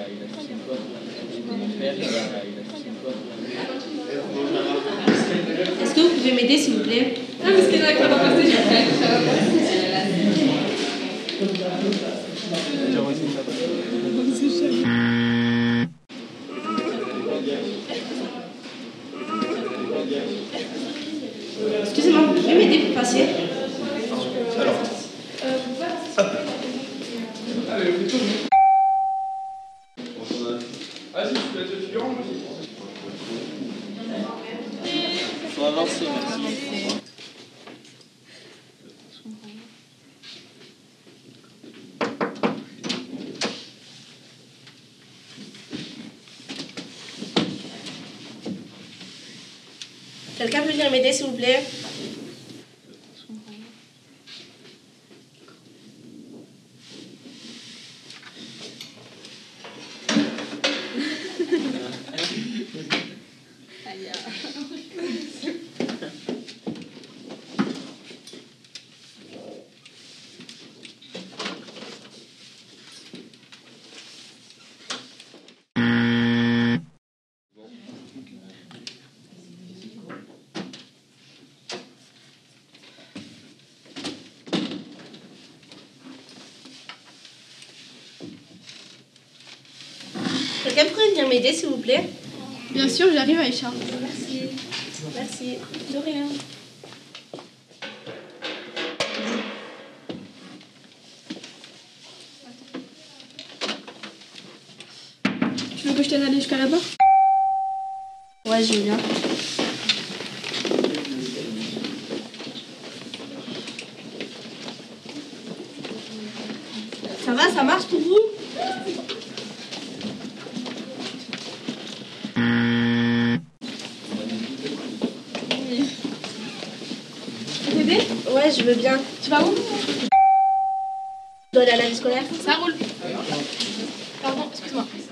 signé quoi? Mon père, il a signé quoi? Est-ce que vous pouvez m'aider, s'il vous plaît? Ah, parce que là, quand on va passer, Excusez-moi, vous pouvez m'aider pour passer? Alors, allez, le plutôt. Vas-y, tu peux être figurant aussi. Faut avancer, merci. Quelqu'un peut venir m'aider, s'il vous plaît? Quelqu'un pourrait venir m'aider, s'il vous plaît? bien sûr, j'arrive, Aïcha. Merci. Merci. De rien. Tu veux que je t'aide à aller jusqu'à là-bas? Ouais, je veux bien. Ça va, ça marche pour vous? Je peux t'aider? Ouais, je veux bien. Tu vas où? Je dois aller à la vie scolaire. Ça roule. Pardon, excuse-moi.